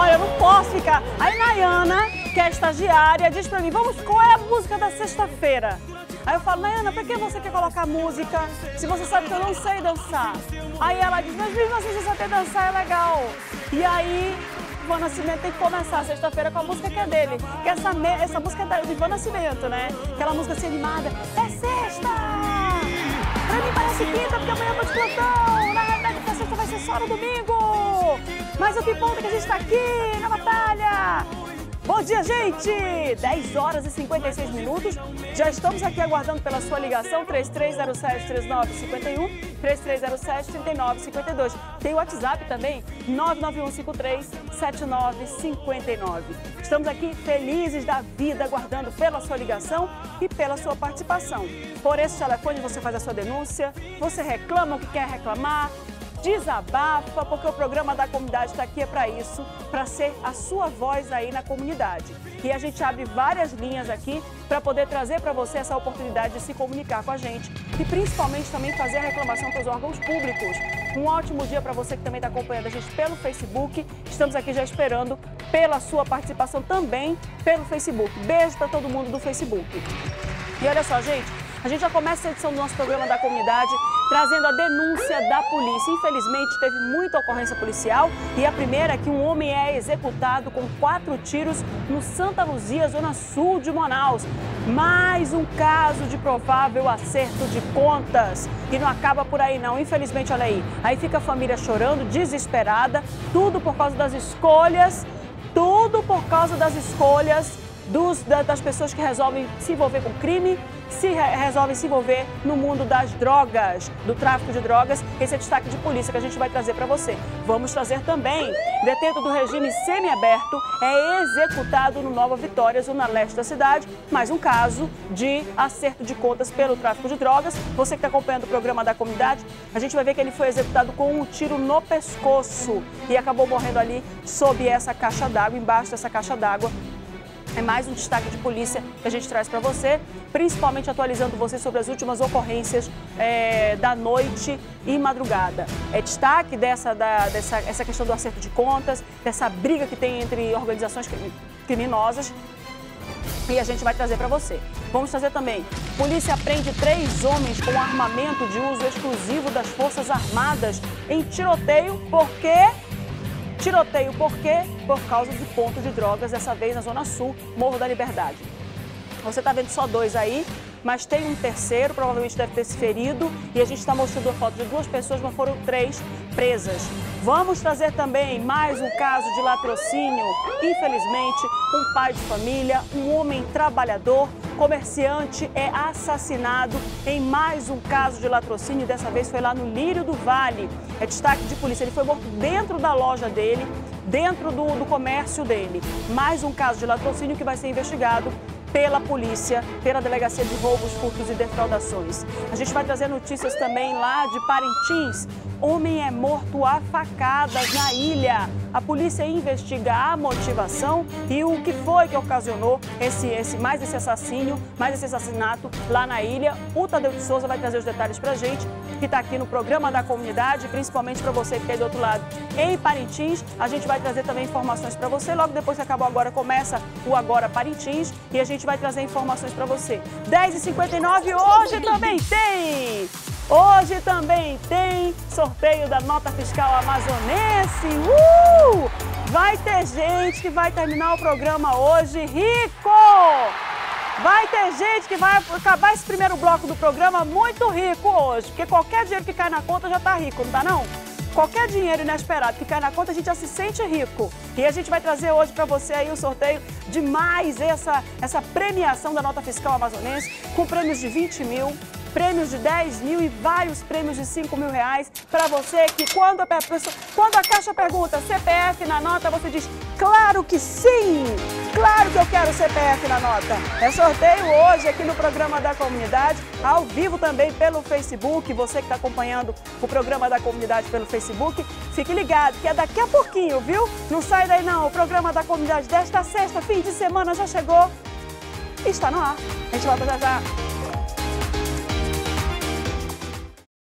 olha, eu não posso ficar. Aí Nayana, que é estagiária, diz pra mim, vamos, qual é a música da sexta-feira? Aí eu falo, Nayana, por que você quer colocar música se você sabe que eu não sei dançar? Aí ela diz, mas mesmo assim, você saber dançar é legal. E aí, Ivan Nascimento tem que começar sexta-feira com a música que é dele. Que essa música é do Ivan Nascimento, né? Aquela música assim animada, é sexta! Pra mim parece quinta, porque amanhã eu tô de plantão. Na realidade, a sexta vai ser só no domingo. Mas o que importa é que a gente tá aqui na batalha. Bom dia, gente! 10 horas e 56 minutos. Já estamos aqui aguardando pela sua ligação, 3307-3951, 3307-3952. Tem o WhatsApp também, 99153-7959. Estamos aqui felizes da vida, aguardando pela sua ligação e pela sua participação. Por esse telefone você faz a sua denúncia, você reclama o que quer reclamar, desabafa, porque o programa da comunidade está aqui para isso, para ser a sua voz aí na comunidade. E a gente abre várias linhas aqui para poder trazer para você essa oportunidade de se comunicar com a gente e principalmente também fazer a reclamação para os órgãos públicos. Um ótimo dia para você que também está acompanhando a gente pelo Facebook. Estamos aqui já esperando pela sua participação também pelo Facebook. Beijo para todo mundo do Facebook. E olha só, gente, a gente já começa a edição do nosso programa da comunidade trazendo a denúncia da polícia. Infelizmente, teve muita ocorrência policial e a primeira é que um homem é executado com 4 tiros no Santa Luzia, zona sul de Manaus. Mais um caso de provável acerto de contas. E não acaba por aí não, infelizmente, olha aí. Aí fica a família chorando, desesperada, tudo por causa das escolhas, das pessoas que resolvem se envolver com crime, resolvem se envolver no mundo das drogas, do tráfico de drogas. Esse é destaque de polícia que a gente vai trazer para você. Vamos trazer também, detento do regime semiaberto é executado no Nova Vitória, zona leste da cidade. Mais um caso de acerto de contas pelo tráfico de drogas. Você que está acompanhando o programa da comunidade, a gente vai ver que ele foi executado com um tiro no pescoço e acabou morrendo ali sob essa caixa d'água, embaixo dessa caixa d'água. É mais um destaque de polícia que a gente traz para você, principalmente atualizando você sobre as últimas ocorrências da noite e madrugada. É destaque dessa questão do acerto de contas, dessa briga que tem entre organizações criminosas. E a gente vai trazer para você. Vamos trazer também, polícia prende 3 homens com armamento de uso exclusivo das Forças Armadas em tiroteio, por quê? Tiroteio por quê? Por causa de ponto de drogas, dessa vez na Zona Sul, Morro da Liberdade. Você está vendo só 2 aí, mas tem um terceiro, provavelmente deve ter se ferido, e a gente está mostrando a foto de 2 pessoas, mas foram 3 presas. Vamos trazer também mais um caso de latrocínio. Infelizmente, um pai de família, um homem trabalhador, comerciante é assassinado em mais um caso de latrocínio, dessa vez foi lá no Lírio do Vale. É destaque de polícia, ele foi morto dentro da loja dele, dentro do comércio dele. Mais um caso de latrocínio que vai ser investigado pela polícia, pela Delegacia de Roubos, Furtos e Defraudações. A gente vai trazer notícias também lá de Parintins. Homem é morto a facadas na ilha. A polícia investiga a motivação e o que foi que ocasionou mais esse assassinato lá na ilha. O Tadeu de Souza vai trazer os detalhes pra gente, que está aqui no programa da comunidade, principalmente para você que está aí do outro lado em Parintins. A gente vai trazer também informações para você. Logo depois que acabou agora, começa o Agora Parintins e a gente vai trazer informações para você. 10h59, hoje também tem sorteio da nota fiscal amazonense. Vai ter gente que vai terminar o programa hoje rico! Vai ter gente que vai acabar esse primeiro bloco do programa muito rico hoje, porque qualquer dinheiro que cai na conta já tá rico, não tá não? Qualquer dinheiro inesperado que cai na conta, a gente já se sente rico. E a gente vai trazer hoje para você aí o sorteio de mais essa premiação da nota fiscal amazonense, com prêmios de 20 mil, prêmios de 10 mil e vários prêmios de 5 mil reais para você que quando a caixa pergunta CPF na nota, você diz, claro que sim! Claro que eu quero CPF na nota. É sorteio hoje aqui no programa da comunidade, ao vivo também pelo Facebook. Você que está acompanhando o programa da comunidade pelo Facebook, fique ligado que é daqui a pouquinho, viu? Não sai daí não, o programa da comunidade desta sexta, fim de semana já chegou e está no ar. A gente volta já já.